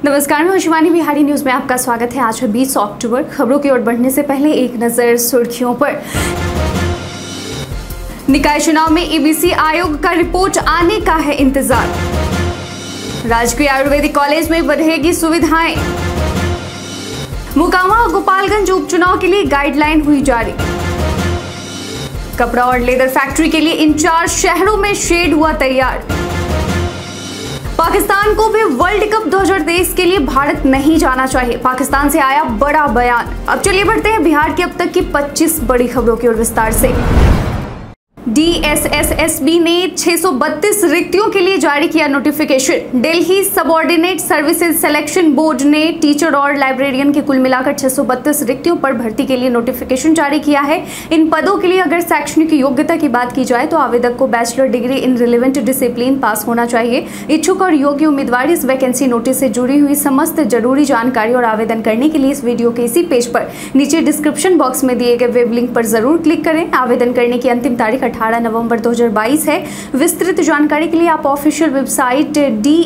नमस्कार, मैं शिवानी बिहारी न्यूज में आपका स्वागत है। आज है 20 अक्टूबर। खबरों की ओर बढ़ने से पहले एक नजर सुर्खियों पर। निकाय चुनाव में ईबीसी आयोग का रिपोर्ट आने का है इंतजार। राजकीय आयुर्वेदिक कॉलेज में बढ़ेगी सुविधाएं। मोकामा और गोपालगंज उपचुनाव के लिए गाइडलाइन हुई जारी। कपड़ा और लेदर फैक्ट्री के लिए इन 4 शहरों में शेड हुआ तैयार। पाकिस्तान को भी वर्ल्ड कप 2023 के लिए भारत नहीं जाना चाहिए, पाकिस्तान से आया बड़ा बयान। अब चलिए बढ़ते हैं बिहार की अब तक की 25 बड़ी खबरों की ओर विस्तार से। DSSSB ने 632 रिक्तियों के लिए जारी किया notification. Delhi subordinate services selection board ने टीचर और लाइब्रेरियन के कुल मिलाकर 632 रिक्तियों पर भर्ती के लिए नोटिफिकेशन जारी किया है। इन पदों के लिए अगर शैक्षणिक योग्यता की बात की जाए तो आवेदक को bachelor degree in relevant discipline pass होना चाहिए। इच्छुक और योग्य उम्मीदवार इस वैकेंसी नोटिस से जुड़ी हुई समस्त जरूरी जानकारी और आवेदन करने के लिए इस वीडियो के इसी पेज पर नीचे डिस्क्रिप्शन बॉक्स में दिए गए वेब लिंक पर जरूर क्लिक करें। आवेदन करने की अंतिम तारीख 18 नवंबर 2022 है। विस्तृत जानकारी के लिए आप ऑफिशियल वेबसाइट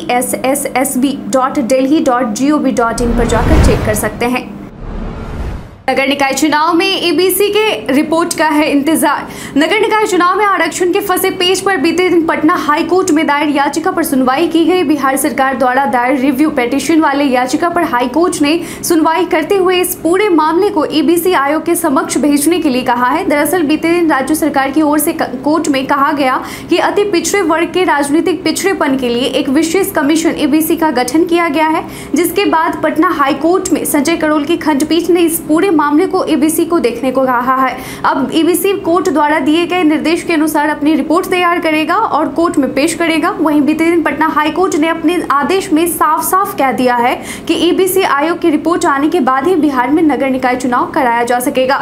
dssSB.delhi.gov.in पर जाकर चेक कर सकते हैं। नगर निकाय चुनाव में ईबीसी के रिपोर्ट का है इंतजार। नगर निकाय चुनाव में आरक्षण के फंसे पेज पर बीते दिन पटना हाई कोर्ट में दायर याचिका पर सुनवाई की गई। बिहार सरकार द्वारा दायर रिव्यू पिटीशन वाले याचिका पर हाई कोर्ट ने सुनवाई करते हुए इस पूरे मामले को ईबीसी आयोग के समक्ष भेजने के लिए कहा है। दरअसल बीते दिन राज्य सरकार की ओर से कोर्ट में कहा गया कि अति पिछड़े वर्ग के राजनीतिक पिछड़ेपन के लिए एक विशेष कमीशन ईबीसी का गठन किया गया है, जिसके बाद पटना हाई कोर्ट में संजय करोल की खंडपीठ ने इस पूरे मामले को ईबीसी को देखने को कहा है। अब ईबीसी कोर्ट द्वारा दिए गए निर्देश के अनुसार अपनी रिपोर्ट तैयार करेगा और कोर्ट में पेश करेगा। वहीं बीते दिन पटना हाई कोर्ट ने अपने आदेश में साफ साफ कह दिया है कि ईबीसी आयोग की रिपोर्ट आने के बाद ही बिहार में नगर निकाय चुनाव कराया जा सकेगा।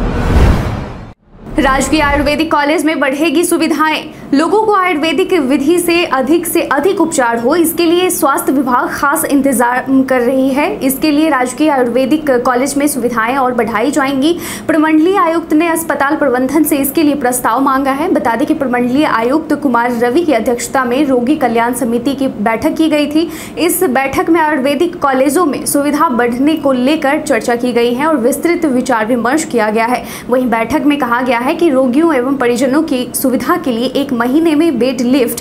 राजकीय आयुर्वेदिक कॉलेज में बढ़ेगी सुविधाएं। लोगों को आयुर्वेदिक विधि से अधिक उपचार हो, इसके लिए स्वास्थ्य विभाग खास इंतजाम कर रही है। इसके लिए राजकीय आयुर्वेदिक कॉलेज में सुविधाएं और बढ़ाई जाएंगी। प्रमंडलीय आयुक्त ने अस्पताल प्रबंधन से इसके लिए प्रस्ताव मांगा है। बता दें कि प्रमंडलीय आयुक्त कुमार रवि की अध्यक्षता में रोगी कल्याण समिति की बैठक की गई थी। इस बैठक में आयुर्वेदिक कॉलेजों में सुविधा बढ़ने को लेकर चर्चा की गई है और विस्तृत विचार विमर्श किया गया है। वहीं बैठक में कहा गया है कि रोगियों एवं परिजनों की सुविधा के लिए 1 महीने में बेड लिफ्ट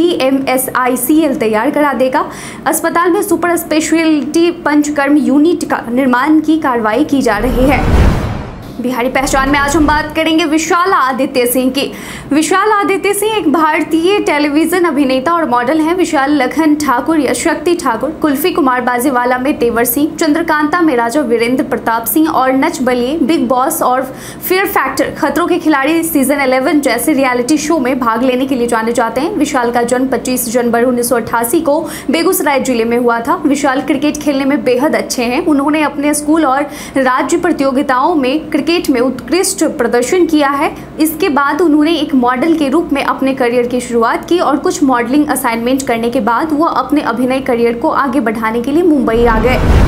BMSICL तैयार करा देगा। अस्पताल में सुपर स्पेशलिटी पंचकर्म यूनिट का निर्माण की कार्रवाई की जा रही है। बिहारी पहचान में आज हम बात करेंगे विशाल आदित्य सिंह की। विशाल आदित्य सिंह एक भारतीय टेलीविजन अभिनेता और मॉडल हैं। विशाल लखन ठाकुर या शक्ति ठाकुर, कुल्फी कुमार बाजीवाला में तेवर सिंह, चंद्रकांता में राजा वीरेंद्र प्रताप सिंह और नच बलिए, बिग बॉस और फियर फैक्टर, खतरों के खिलाड़ी सीजन 11 जैसे रियलिटी शो में भाग लेने के लिए जाने जाते हैं। विशाल का जन्म 25 जनवरी 1988 को बेगूसराय जिले में हुआ था। विशाल क्रिकेट खेलने में बेहद अच्छे हैं। उन्होंने अपने स्कूल और राज्य प्रतियोगिताओं में क्रिकेट में उत्कृष्ट प्रदर्शन किया है। इसके बाद उन्होंने एक मॉडल के रूप में अपने करियर की शुरुआत की और कुछ मॉडलिंग असाइनमेंट करने के बाद वह अपने अभिनय करियर को आगे बढ़ाने के लिए मुंबई आ गए।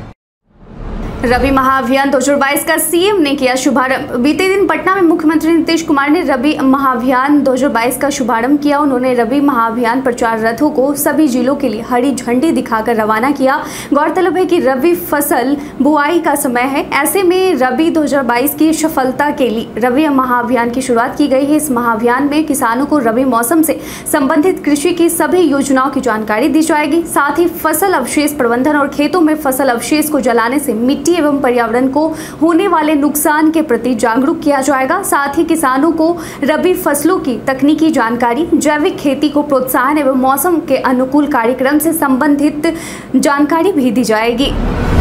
रबी महाअभियान 2022 का सीएम ने किया शुभारंभ। बीते दिन पटना में मुख्यमंत्री नीतीश कुमार ने रबी महाअभियान 2022 का शुभारंभ किया। उन्होंने रबी महाअभियान प्रचार रथों को सभी जिलों के लिए हरी झंडी दिखाकर रवाना किया। गौरतलब है कि रबी फसल बुआई का समय है। ऐसे में रबी 2022 की सफलता के लिए रबी महाअभियान की शुरुआत की गई है। इस महाअभियान में किसानों को रबी मौसम से संबंधित कृषि की सभी योजनाओं की जानकारी दी जाएगी। साथ ही फसल अवशेष प्रबंधन और खेतों में फसल अवशेष को जलाने से मिट्टी एवं पर्यावरण को होने वाले नुकसान के प्रति जागरूक किया जाएगा। साथ ही किसानों को रबी फसलों की तकनीकी जानकारी, जैविक खेती को प्रोत्साहन एवं मौसम के अनुकूल कार्यक्रम से संबंधित जानकारी भी दी जाएगी।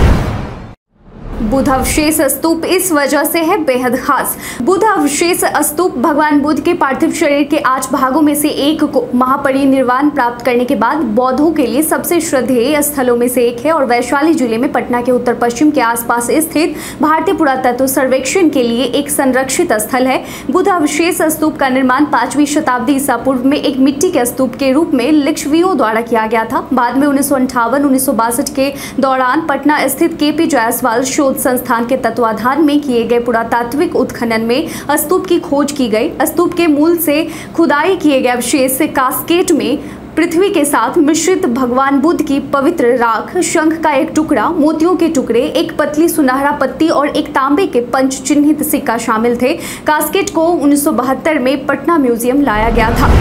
बुध अवशेष स्तूप इस वजह से है बेहद खास। बुध अवशेष स्तूप भगवान बुद्ध के पार्थिव शरीर के 8 भागों में से एक को महापरिनिर्वाण प्राप्त करने के बाद बौद्धों के लिए सबसे श्रद्धेय स्थलों में से एक है और वैशाली जिले में पटना के उत्तर पश्चिम के आसपास स्थित भारतीय पुरातत्व सर्वेक्षण के लिए एक संरक्षित स्थल है। बुध अवशेष स्तूप का निर्माण 5वीं शताब्दी ईसा पूर्व में एक मिट्टी के स्तूप के रूप में लिच्छवियों द्वारा किया गया था। बाद में 1958-1962 के दौरान पटना स्थित KP जायसवाल शोध संस्थान के तत्वाधान में किए गए पुरातात्विक उत्खनन में स्तूप की खोज की गई। स्तूप के मूल से खुदाई किए गए अवशेष कास्केट में पृथ्वी के साथ मिश्रित भगवान बुद्ध की पवित्र राख, शंख का एक टुकड़ा, मोतियों के टुकड़े, एक पतली सुनहरा पत्ती और एक तांबे के पंच चिन्हित सिक्का शामिल थे। कास्केट को 1972 में पटना म्यूजियम लाया गया था।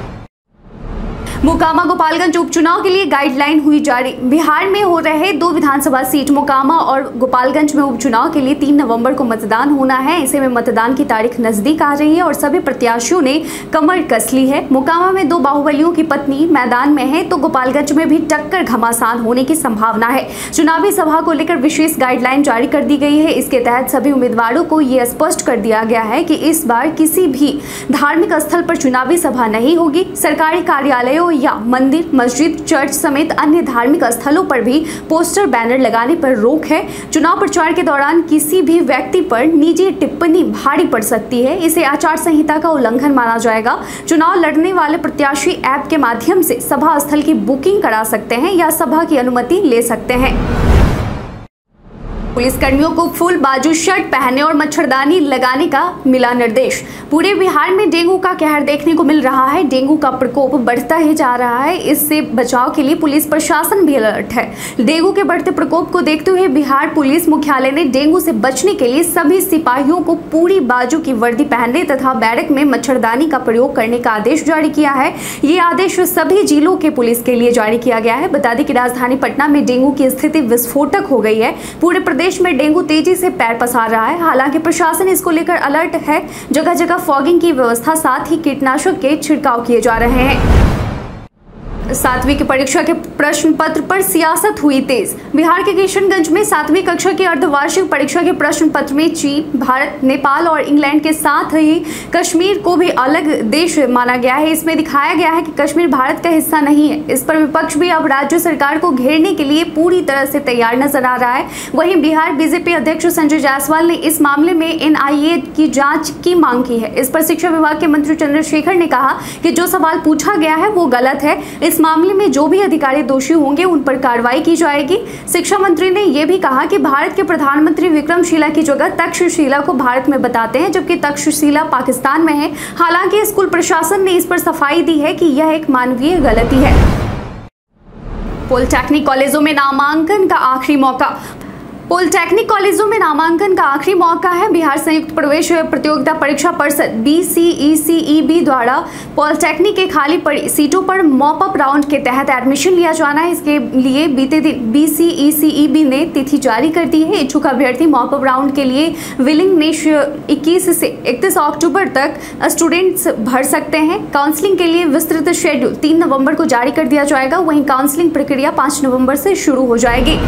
मोकामा गोपालगंज उपचुनाव के लिए गाइडलाइन हुई जारी। बिहार में हो रहे 2 विधानसभा सीट मोकामा और गोपालगंज में उपचुनाव के लिए 3 नवंबर को मतदान होना है। ऐसे में मतदान की तारीख नजदीक आ रही है और सभी प्रत्याशियों ने कमर कस ली है। मोकामा में 2 बाहुबलियों की पत्नी मैदान में है तो गोपालगंज में भी टक्कर घमासान होने की संभावना है। चुनावी सभा को लेकर विशेष गाइडलाइन जारी कर दी गई है। इसके तहत सभी उम्मीदवारों को यह स्पष्ट कर दिया गया है कि इस बार किसी भी धार्मिक स्थल पर चुनावी सभा नहीं होगी। सरकारी कार्यालयों या मंदिर, मस्जिद, चर्च समेत अन्य धार्मिक स्थलों पर भी पोस्टर, बैनर लगाने पर रोक है। चुनाव प्रचार के दौरान किसी भी व्यक्ति पर निजी टिप्पणी भारी पड़ सकती है। इसे आचार संहिता का उल्लंघन माना जाएगा। चुनाव लड़ने वाले प्रत्याशी ऐप के माध्यम से सभा स्थल की बुकिंग करा सकते हैं या सभा की अनुमति ले सकते हैं। पुलिसकर्मियों को फुल बाजू शर्ट पहनने और मच्छरदानी लगाने का मिला निर्देश। पूरे बिहार में डेंगू का कहर देखने को मिल रहा है। डेंगू का प्रकोप बढ़ता ही जा रहा है। इससे बचाव के लिए पुलिस प्रशासन भी अलर्ट है। डेंगू के बढ़ते प्रकोप को देखते हुए बिहार पुलिस मुख्यालय ने डेंगू से बचने के लिए सभी सिपाहियों को पूरी बाजू की वर्दी पहनने तथा बैरक में मच्छरदानी का प्रयोग करने का आदेश जारी किया है। ये आदेश सभी जिलों के पुलिस के लिए जारी किया गया है। बता दें कि राजधानी पटना में डेंगू की स्थिति विस्फोटक हो गई है। पूरे प्रदेश में डेंगू तेजी से पैर पसार रहा है। हालांकि प्रशासन इसको लेकर अलर्ट है। जगह जगह फॉगिंग की व्यवस्था, साथ ही कीटनाशक के छिड़काव किए जा रहे हैं। 7वीं की परीक्षा के प्रश्न पत्र पर सियासत हुई तेज। बिहार के किशनगंज में 7वीं कक्षा की अर्धवार्षिक परीक्षा के प्रश्न पत्र में चीन, भारत, नेपाल और इंग्लैंड के साथ ही कश्मीर को भी अलग देश माना गया है। इसमें दिखाया गया है कि कश्मीर भारत का हिस्सा नहीं है। इस पर विपक्ष भी अब राज्य सरकार को घेरने के लिए पूरी तरह से तैयार नजर आ रहा है। वहीं बिहार बीजेपी अध्यक्ष संजय जायसवाल ने इस मामले में NIA की जांच की मांग की है। इस पर शिक्षा विभाग के मंत्री चंद्रशेखर ने कहा कि जो सवाल पूछा गया है वो गलत है। इस मामले में जो भी अधिकारी दोषी होंगे उन पर कार्रवाई की जाएगी। शिक्षा मंत्री ने यह भी कहा कि भारत के प्रधानमंत्री विक्रमशिला की जगह तक्षशिला को भारत में बताते हैं, जबकि तक्षशिला पाकिस्तान में है। हालांकि स्कूल प्रशासन ने इस पर सफाई दी है कि यह एक मानवीय गलती है। पॉलिटेक्निक कॉलेजों में नामांकन का आखिरी मौका। पॉलिटेक्निक कॉलेजों में नामांकन का आखिरी मौका है। बिहार संयुक्त प्रवेश प्रतियोगिता परीक्षा परिषद BCECEB द्वारा पॉलिटेक्निक के खाली पड़ी सीटों पर मॉप अप राउंड के तहत एडमिशन लिया जाना है। इसके लिए बीते दिन BCECEB ने तिथि जारी कर दी है। इच्छुक अभ्यर्थी मॉप अप राउंड के लिए विलिंगनेस 21 से 31 अक्टूबर तक स्टूडेंट्स भर सकते हैं। काउंसलिंग के लिए विस्तृत शेड्यूल 3 नवंबर को जारी कर दिया जाएगा। वहीं काउंसलिंग प्रक्रिया 5 नवंबर से शुरू हो जाएगी।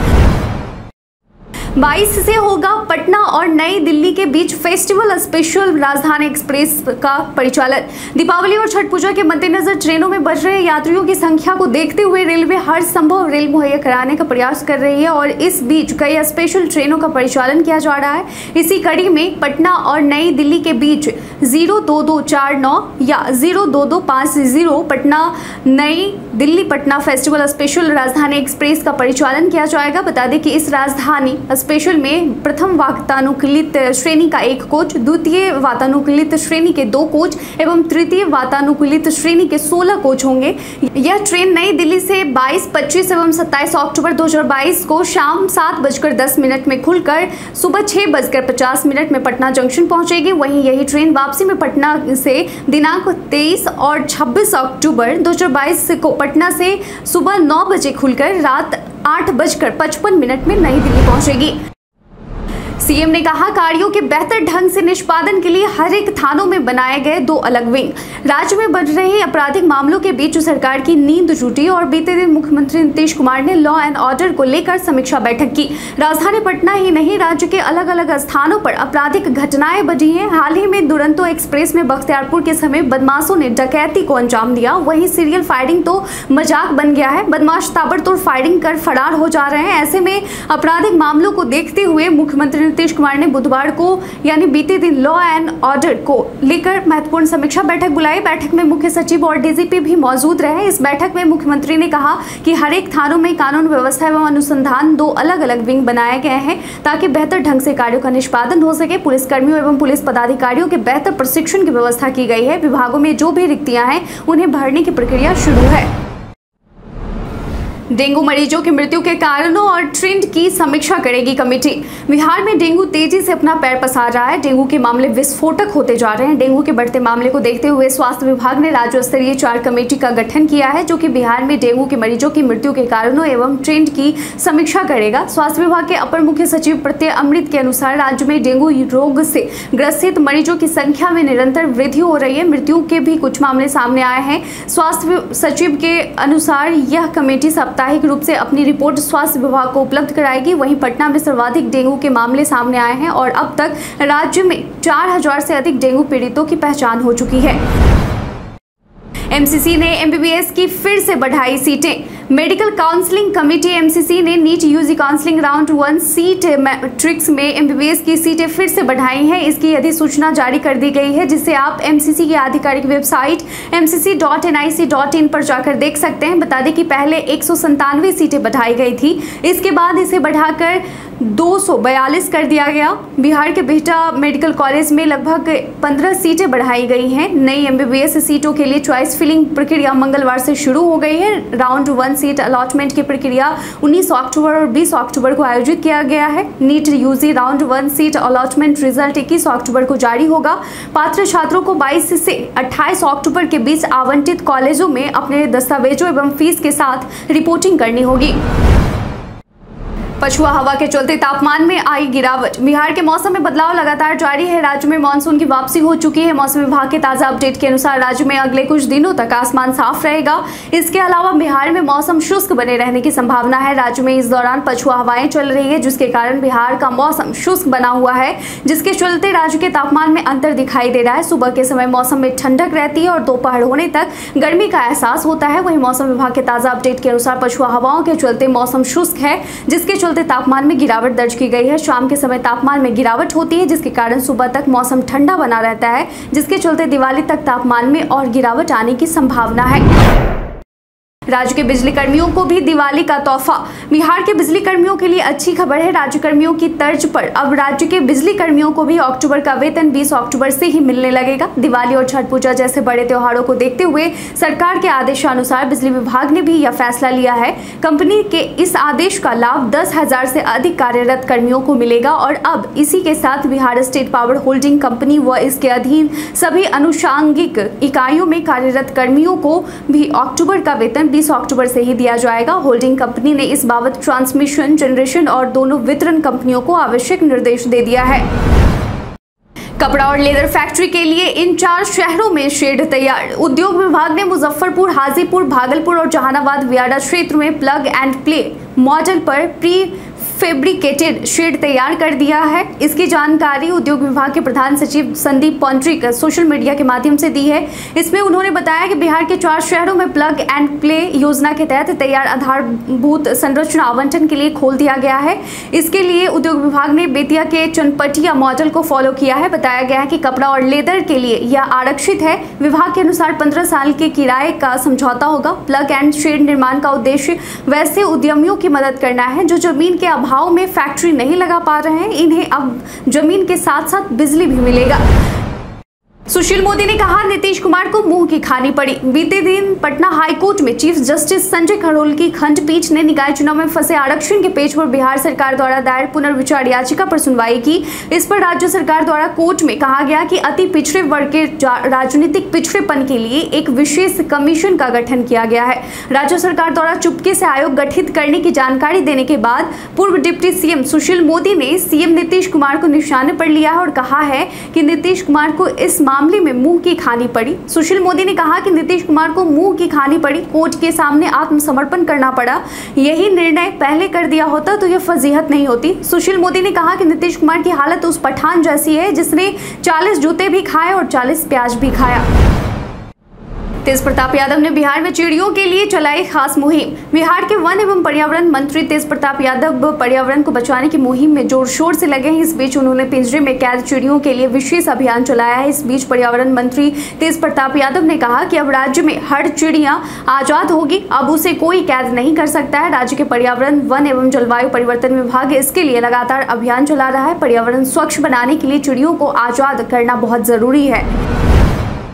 22 से होगा पटना और नई दिल्ली के बीच फेस्टिवल स्पेशल राजधानी एक्सप्रेस का परिचालन। दीपावली और छठ पूजा के मद्देनजर ट्रेनों में बढ़ रहे यात्रियों की संख्या को देखते हुए रेलवे हर संभव रेल मुहैया कराने का प्रयास कर रही है और इस बीच कई स्पेशल ट्रेनों का परिचालन किया जा रहा है। इसी कड़ी में पटना और नई दिल्ली के बीच 02249 या 02250 Patna New Delhi Patna festival special Rajdhani express का परिचालन किया जाएगा। बता दें कि इस राजधानी स्पेशल में प्रथम वातानुकूलित श्रेणी का 1 कोच, द्वितीय वातानुकूलित श्रेणी के 2 कोच एवं तृतीय वातानुकूलित श्रेणी के 16 कोच होंगे। यह ट्रेन नई दिल्ली से 22, 25 एवं 27 अक्टूबर 2022 को शाम 7:10 में खुलकर सुबह 6:50 में पटना जंक्शन पहुंचेगी। वहीं यही ट्रेन वापसी में पटना से दिनांक 23 और 26 अक्टूबर 2022 को पटना से सुबह 9 बजे खुलकर रात 8:55 में नई दिल्ली पहुंचेगी। सीएम ने कहा कार्यों के बेहतर ढंग से निष्पादन के लिए हर एक थानों में बनाए गए 2 अलग विंग। राज्य में बढ़ रहे आपराधिक मामलों के बीच सरकार की नींद टूटी और बीते दिन मुख्यमंत्री नीतीश कुमार ने लॉ एंड ऑर्डर को लेकर समीक्षा बैठक की। राजधानी पटना ही नहीं राज्य के अलग अलग स्थानों पर आपराधिक घटनाएं बढ़ी हैं। हाल ही में दुरंतो एक्सप्रेस में बख्तियारपुर के समय बदमाशों ने डकैती को अंजाम दिया। वहीं सीरियल फायरिंग तो मजाक बन गया है। बदमाश ताबड़तोड़ फायरिंग कर फरार हो जा रहे हैं। ऐसे में आपराधिक मामलों को देखते हुए मुख्यमंत्री नीतीश कुमार ने बुधवार को यानी बीते दिन लॉ एंड ऑर्डर को लेकर महत्वपूर्ण समीक्षा बैठक बुलाई। बैठक में मुख्य सचिव और डीजीपी भी मौजूद रहे। इस बैठक में मुख्यमंत्री ने कहा कि हर एक थानों में कानून व्यवस्था एवं अनुसंधान 2 अलग अलग विंग बनाए गए हैं ताकि बेहतर ढंग से कार्यों का निष्पादन हो सके। पुलिसकर्मियों एवं पुलिस पदाधिकारियों के बेहतर प्रशिक्षण की व्यवस्था की गई है। विभागों में जो भी रिक्तियां हैं उन्हें भरने की प्रक्रिया शुरू है। डेंगू मरीजों की मृत्यु के कारणों और ट्रेंड की समीक्षा करेगी कमेटी। बिहार में डेंगू तेजी से अपना पैर पसार रहा है। डेंगू के मामले विस्फोटक होते जा रहे हैं। डेंगू के बढ़ते मामले को देखते हुए स्वास्थ्य विभाग ने राज्य स्तरीय 4 कमेटी का गठन किया है, जो कि बिहार में डेंगू के मरीजों की मृत्यु के कारणों एवं ट्रेंड की समीक्षा करेगा। स्वास्थ्य विभाग के अपर मुख्य सचिव प्रत्यय अमृत के अनुसार राज्य में डेंगू रोग से ग्रसित मरीजों की संख्या में निरंतर वृद्धि हो रही है। मृत्यु के भी कुछ मामले सामने आए हैं। स्वास्थ्य सचिव के अनुसार यह कमेटी साप्ताहिक रूप से अपनी रिपोर्ट स्वास्थ्य विभाग को उपलब्ध कराएगी। वहीं पटना में सर्वाधिक डेंगू के मामले सामने आए हैं और अब तक राज्य में 4000 से अधिक डेंगू पीड़ितों की पहचान हो चुकी है। एमसीसी ने एमबीबीएस की फिर से बढ़ाई सीटें। मेडिकल काउंसलिंग कमेटी एमसीसी ने NEET UG counselling round 1 seat matrix में एमबीबीएस की सीटें फिर से बढ़ाई हैं। इसकी अधिसूचना जारी कर दी गई है, जिसे आप एमसीसी की आधिकारिक वेबसाइट mcc.nic.in पर जाकर देख सकते हैं। बता दें कि पहले 197 सीटें बढ़ाई गई थी, इसके बाद इसे बढ़ाकर 242 कर दिया गया। बिहार के बिहटा मेडिकल कॉलेज में लगभग 15 सीटें बढ़ाई गई हैं। नई एमबीबीएस सीटों के लिए चॉइस फिलिंग प्रक्रिया मंगलवार से शुरू हो गई है। राउंड 1 सीट अलॉटमेंट की प्रक्रिया 19 अक्टूबर और 20 अक्टूबर को आयोजित किया गया है। NEET UG round 1 seat allotment result 21 अक्टूबर को जारी होगा। पात्र छात्रों को 22 से 28 अक्टूबर के बीच आवंटित कॉलेजों में अपने दस्तावेजों एवं फीस के साथ रिपोर्टिंग करनी होगी। पछुआ हवा के चलते तापमान में आई गिरावट। बिहार के मौसम में बदलाव लगातार जारी है। राज्य में मानसून की वापसी हो चुकी है। मौसम विभाग के ताजा अपडेट के अनुसार राज्य में अगले कुछ दिनों तक आसमान साफ रहेगा। इसके अलावा बिहार में मौसम शुष्क बने रहने की संभावना है। राज्य में इस दौरान पछुआ हवाएं चल रही है, जिसके कारण बिहार का मौसम शुष्क बना हुआ है, जिसके चलते राज्य के तापमान में अंतर दिखाई दे रहा है। सुबह के समय मौसम में ठंडक रहती है और दोपहर होने तक गर्मी का एहसास होता है। वहीं मौसम विभाग के ताजा अपडेट के अनुसार पछुआ हवाओं के चलते मौसम शुष्क है, जिसके तापमान में गिरावट दर्ज की गई है। शाम के समय तापमान में गिरावट होती है, जिसके कारण सुबह तक मौसम ठंडा बना रहता है, जिसके चलते दिवाली तक तापमान में और गिरावट आने की संभावना है। राज्य के बिजली कर्मियों को भी दिवाली का तोहफा। बिहार के बिजली कर्मियों के लिए अच्छी खबर है। राज्य कर्मियों की तर्ज पर अब राज्य के बिजली कर्मियों को भी अक्टूबर का वेतन 20 अक्टूबर से ही मिलने लगेगा। दिवाली और छठ पूजा जैसे बड़े त्योहारों को देखते हुए सरकार के आदेशानुसार बिजली विभाग ने भी यह फैसला लिया है। कंपनी के इस आदेश का लाभ 10,000 से अधिक कार्यरत कर्मियों को मिलेगा और अब इसी के साथ Bihar state power holding company व इसके अधीन सभी अनुषांगिक इकाइयों में कार्यरत कर्मियों को भी अक्टूबर का वेतन 20 अक्टूबर से ही दिया जाएगा। होल्डिंग कंपनी ने इस बाबत ट्रांसमिशन, जनरेशन और दोनों वितरण कंपनियों को आवश्यक निर्देश दे दिया है। कपड़ा और लेदर फैक्ट्री के लिए इन 4 शहरों में शेड तैयार। उद्योग विभाग ने मुजफ्फरपुर, हाजीपुर, भागलपुर और जहानाबाद वियाडा क्षेत्र में प्लग एंड प्ले मॉडल पर प्री फैब्रिकेटेड शेड तैयार कर दिया है। इसकी जानकारी उद्योग विभाग के प्रधान सचिव संदीप पॉन्ट्रिक सोशल मीडिया के माध्यम से दी है। इसमें उन्होंने बताया कि बिहार के 4 शहरों में प्लग एंड प्ले योजना के तहत तैयार आधारभूत संरचना आवंटन के लिए खोल दिया गया है। इसके लिए उद्योग विभाग ने बेतिया के चनपटिया मॉडल को फॉलो किया है। बताया गया है कि कपड़ा और लेदर के लिए यह आरक्षित है। विभाग के अनुसार 15 साल के किराए का समझौता होगा। प्लग एंड शेड निर्माण का उद्देश्य वैसे उद्यमियों की मदद करना है जो जमीन के अभाव में फैक्ट्री नहीं लगा पा रहे हैं। इन्हें अब जमीन के साथ साथ बिजली भी मिलेगा। सुशील मोदी ने कहा नीतीश कुमार को मुंह की खानी पड़ी। बीते दिन पटना हाईकोर्ट में चीफ जस्टिस संजय करोल की खंडपीठ ने निकाय चुनाव में फंसे आरक्षण के पेज पर बिहार सरकार द्वारा दायर पुनर्विचार याचिका पर सुनवाई की। इस पर राज्य सरकार द्वारा कोर्ट में कहा गया कि अति पिछड़े वर्ग के राजनीतिक पिछड़ेपन के लिए एक विशेष कमीशन का गठन किया गया है। राज्य सरकार द्वारा चुपके से आयोग गठित करने की जानकारी देने के बाद पूर्व डिप्टी सीएम सुशील मोदी ने सीएम नीतीश कुमार को निशाने पर लिया है और कहा है कि नीतीश कुमार को इस मामले में मुंह की खानी पड़ी। सुशील मोदी ने कहा कि नीतीश कुमार को मुंह की खानी पड़ी, कोर्ट के सामने आत्मसमर्पण करना पड़ा। यही निर्णय पहले कर दिया होता तो यह फजीहत नहीं होती। सुशील मोदी ने कहा कि नीतीश कुमार की हालत उस पठान जैसी है जिसने 40 जूते भी खाए और 40 प्याज भी खाया। तेज प्रताप यादव ने बिहार में चिड़ियों के लिए चलाई खास मुहिम। बिहार के वन एवं पर्यावरण मंत्री तेज प्रताप यादव पर्यावरण को बचाने की मुहिम में जोर शोर से लगे हैं। इस बीच उन्होंने पिंजरे में कैद चिड़ियों के लिए विशेष अभियान चलाया है। इस बीच पर्यावरण मंत्री तेज प्रताप यादव ने कहा कि अब राज्य में हर चिड़िया आजाद होगी, अब उसे कोई कैद नहीं कर सकता है। राज्य के पर्यावरण, वन एवं जलवायु परिवर्तन विभाग इसके लिए लगातार अभियान चला रहा है। पर्यावरण स्वच्छ बनाने के लिए चिड़ियों को आजाद करना बहुत जरूरी है।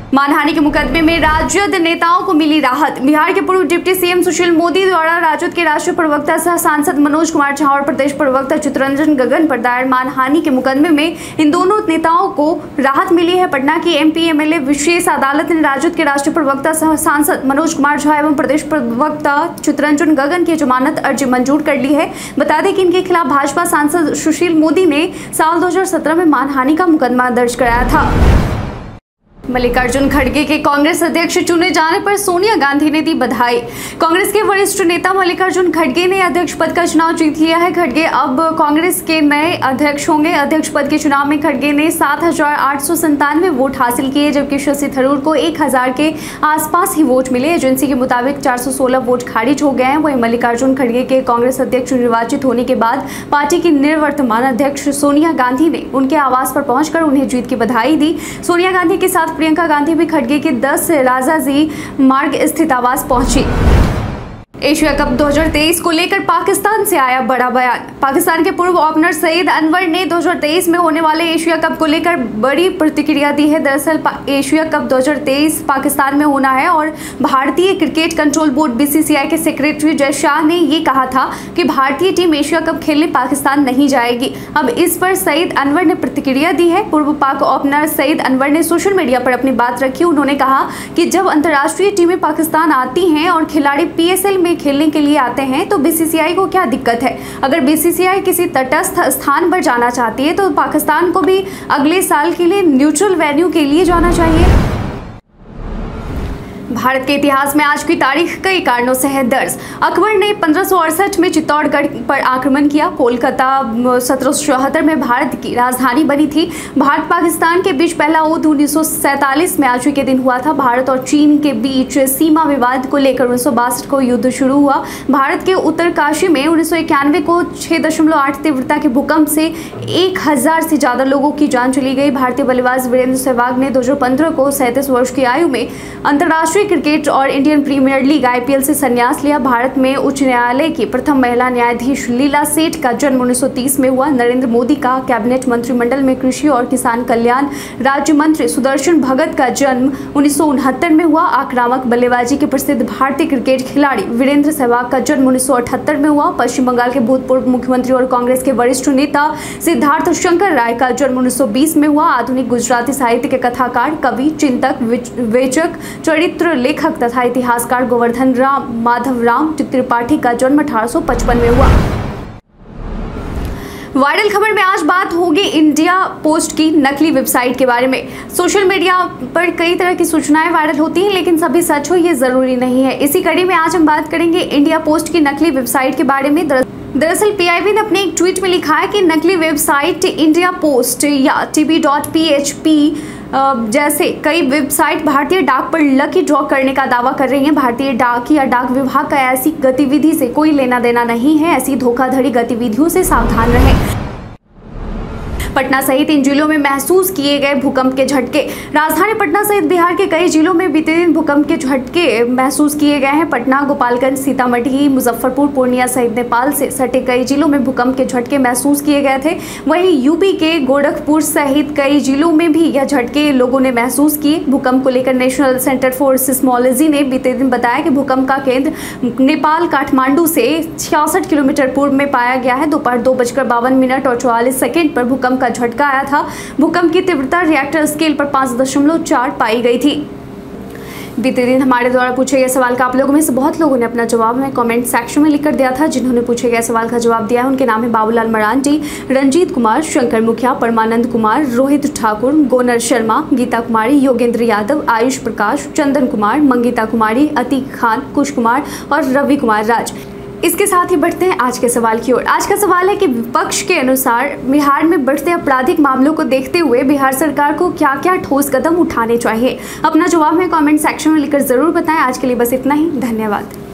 मानहानि के मुकदमे में राजद नेताओं को मिली राहत। बिहार के पूर्व डिप्टी सीएम सुशील मोदी द्वारा राजद के राष्ट्रीय प्रवक्ता सह सांसद मनोज कुमार झा और प्रदेश प्रवक्ता चित्तरंजन गगन पर दायर मानहानि के मुकदमे में इन दोनों नेताओं को राहत मिली है। पटना की एमपी एमएलए विशेष अदालत ने राजद के राष्ट्रीय प्रवक्ता सह सांसद मनोज कुमार झा एवं प्रदेश प्रवक्ता चित्तरंजन गगन की जमानत अर्जी मंजूर कर ली है। बता दें कि इनके खिलाफ भाजपा सांसद सुशील मोदी ने साल 2017 में मानहानि का मुकदमा दर्ज कराया था। मल्लिकार्जुन खड़गे के कांग्रेस अध्यक्ष चुने जाने पर सोनिया गांधी ने दी बधाई। कांग्रेस के वरिष्ठ नेता मल्लिकार्जुन खड़गे ने अध्यक्ष पद का चुनाव जीत लिया है। खड़गे अब कांग्रेस के नए अध्यक्ष होंगे। अध्यक्ष पद के चुनाव में खड़गे ने 7,897 वोट हासिल किए, जबकि शशि थरूर को 1,000 के आसपास ही वोट मिले। एजेंसी के मुताबिक 416 वोट खारिज हो गए हैं। वहीं मल्लिकार्जुन खड़गे के कांग्रेस अध्यक्ष निर्वाचित होने के बाद पार्टी की निवर्तमान अध्यक्ष सोनिया गांधी ने उनके आवास पर पहुंचकर उन्हें जीत की बधाई दी। सोनिया गांधी के साथ प्रियंका गांधी भी खड़गे के 10 राजाजी मार्ग स्थित आवास पहुंची। एशिया कप 2023 को लेकर पाकिस्तान से आया बड़ा बयान। पाकिस्तान के पूर्व ओपनर सईद अनवर ने 2023 में होने वाले एशिया कप को लेकर बड़ी प्रतिक्रिया दी है। दरअसल एशिया कप 2023 पाकिस्तान में होना है और भारतीय क्रिकेट कंट्रोल बोर्ड बीसीसीआई के सेक्रेटरी जय शाह ने ये कहा था कि भारतीय टीम एशिया कप खेलने पाकिस्तान नहीं जाएगी। अब इस पर सईद अनवर ने प्रतिक्रिया दी है। पूर्व पाक ओपनर सईद अनवर ने सोशल मीडिया पर अपनी बात रखी। उन्होंने कहा कि जब अंतर्राष्ट्रीय टीमें पाकिस्तान आती हैं और खिलाड़ी पीएसएल खेलने के लिए आते हैं तो बीसीसीआई को क्या दिक्कत है। अगर बीसीसीआई किसी तटस्थ स्थान पर जाना चाहती है तो पाकिस्तान को भी अगले साल के लिए न्यूट्रल वेन्यू के लिए जाना चाहिए। भारत के इतिहास में आज की तारीख कई कारणों से है दर्ज। अकबर ने 1568 में चित्तौड़गढ़ पर आक्रमण किया। कोलकाता 1774 में भारत की राजधानी बनी थी। भारत पाकिस्तान के बीच पहला युद्ध 1947 में आज के दिन हुआ था। भारत और चीन के बीच सीमा विवाद को लेकर 1962 को युद्ध शुरू हुआ। भारत के उत्तरकाशी में 1991 को 6.8 तीव्रता के भूकंप से 1000 से ज्यादा लोगों की जान चली गई। भारतीय बल्लेबाज वीरेंद्र सहवाग ने 2015 को 37 वर्ष की आयु में अंतर्राष्ट्रीय क्रिकेट और इंडियन प्रीमियर लीग आईपीएल से संन्यास लिया। भारत में उच्च न्यायालय की प्रथम महिला न्यायाधीश लीला सेठ का जन्म 1930 में हुआ। नरेंद्र मोदी का कैबिनेट मंत्रिमंडल में कृषि और किसान कल्याण राज्य मंत्री सुदर्शन भगत का जन्म 1969 में हुआ। आक्रामक बल्लेबाजी के प्रसिद्ध भारतीय क्रिकेट खिलाड़ी वीरेंद्र सहवाग का जन्म 1978 में हुआ। पश्चिम बंगाल के भूतपूर्व मुख्यमंत्री और कांग्रेस के वरिष्ठ नेता सिद्धार्थ शंकर राय का जन्म 1920 में हुआ। आधुनिक गुजराती साहित्य के कथाकार, कवि, चिंतक, विवेचक, चरित्र लेखक तथा इतिहासकार गोवर्धन राम माधव राम त्रिपाठी का जन्म 1855 में हुआ। वायरल खबर में आज बात होगी इंडिया पोस्ट की नकली वेबसाइट के बारे में। सोशल मीडिया पर कई तरह की सूचनाएं वायरल होती हैं, लेकिन सभी सच हो ये जरूरी नहीं है। इसी कड़ी में आज हम बात करेंगे इंडिया पोस्ट की नकली वेबसाइट के बारे में। दरअसल पीआईबी ने अपने एक ट्वीट में लिखा है कि नकली वेबसाइट इंडिया पोस्ट या tb.php जैसे कई वेबसाइट भारतीय डाक पर लकी ड्रॉ करने का दावा कर रही हैं। भारतीय डाक या डाक विभाग का ऐसी गतिविधि से कोई लेना देना नहीं है। ऐसी धोखाधड़ी गतिविधियों से सावधान रहें। पटना सहित इन जिलों में महसूस किए गए भूकंप के झटके। राजधानी पटना सहित बिहार के कई जिलों में बीते दिन भूकंप के झटके महसूस किए गए हैं। पटना, गोपालगंज, सीतामढ़ी, मुजफ्फरपुर, पूर्णिया सहित नेपाल से सटे कई जिलों में भूकंप के झटके महसूस किए गए थे। वहीं यूपी के गोरखपुर सहित कई जिलों में भी यह झटके लोगों ने महसूस किए। भूकंप को लेकर नेशनल सेंटर फॉर सिस्मोलॉजी ने बीते दिन बताया कि भूकंप का केंद्र नेपाल काठमांडू से 66 किलोमीटर पूर्व में पाया गया है। दोपहर 2:52 और 44 सेकेंड पर भूकंप झटका आया था। भूकंप की तीव्रता रिएक्टर स्केल पर 5.4 पाई गई थी। बीते दिन हमारे द्वारा पूछे गए सवाल का आप लोगों में से बहुत लोगों ने अपना जवाब हमें कमेंट सेक्शन में लिखकर दिया था। जिन्होंने पूछे गए सवाल का जवाब दिया है उनके नाम है बाबूलाल मरांडी, रंजीत कुमार, शंकर मुखिया, परमानंद कुमार, रोहित ठाकुर, गोनर शर्मा, गीता कुमारी, योगेंद्र यादव, आयुष प्रकाश, चंदन कुमार, मंगिता कुमारी, अतीक खान, कुश कुमार और रवि कुमार राज। इसके साथ ही बढ़ते हैं आज के सवाल की ओर। आज का सवाल है कि विपक्ष के अनुसार बिहार में बढ़ते आपराधिक मामलों को देखते हुए बिहार सरकार को क्या क्या ठोस कदम उठाने चाहिए। अपना जवाब हमें कमेंट सेक्शन में लिखकर जरूर बताएं। आज के लिए बस इतना ही। धन्यवाद।